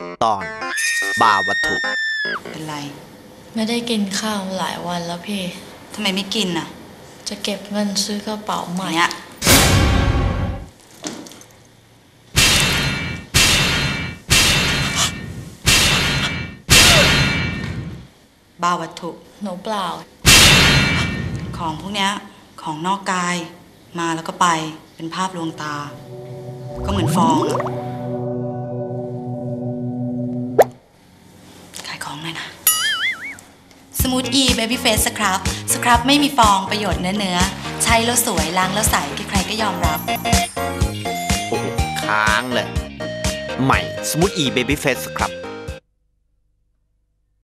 ตอนบาวัตถุเป็นไรไม่ได้กินข้าวหลายวันแล้วพี่ทำไมไม่กินอ่ะจะเก็บเงินซื้อกระเป๋าใหม่เนี่ยบ้าวัตถุหนูเปล่าของพวกเนี้ยของนอกกายมาแล้วก็ไปเป็นภาพลวงตาก็เหมือนฟองอะขายของเลยนะสมูทอีเบบี้เฟสสครับไม่มีฟองประโยชน์เนื้อใช้แล้วสวยล้างแล้วใสใครๆก็ยอมรับโอ้โหค้างเลยใหม่สมูทอีเบบี้เฟสครับ